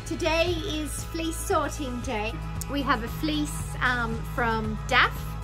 Today is fleece sorting day. We have a fleece from DAF